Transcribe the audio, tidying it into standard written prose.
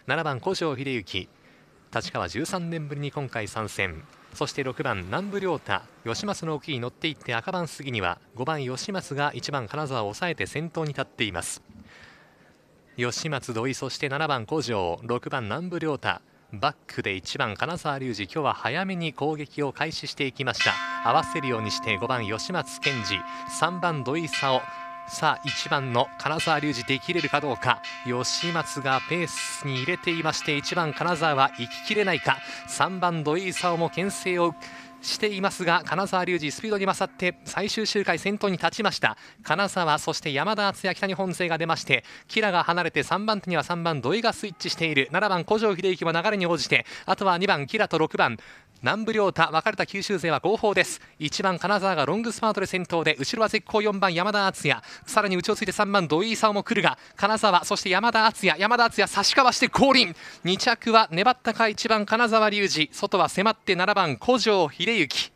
7番古城秀幸、立川13年ぶりに今回参戦。そして6番南部亮太、吉松の奥に乗っていって赤番過ぎには5番吉松が1番金沢を抑えて先頭に立っています。吉松土井、そして7番古城、6番南部亮太、バックで1番金沢隆二、今日は早めに攻撃を開始していきました。合わせるようにして5番吉松健二、3番土井沙央、さあ1番の金沢隆二できれるかどうか。吉松がペースに入れていまして、1番金沢は行ききれないか。3番土井沙央も牽制をしていますが、金沢隆二スピードに勝って最終周回先頭に立ちました。金沢、そして山田敦也、北日本勢が出まして、キラが離れて3番手には3番土井がスイッチしている。7番古城秀幸も流れに応じて、あとは2番キラと6番南部亮太、分かれた九州勢は後方です。1番金沢がロングスパートで先頭で、後ろは絶好4番山田敦也、さらに内をついて3番土井沙央も来るが、金沢、そして山田敦也差しかわして後輪、2着は粘ったか1番金沢隆二、外は迫って7番古城秀幸。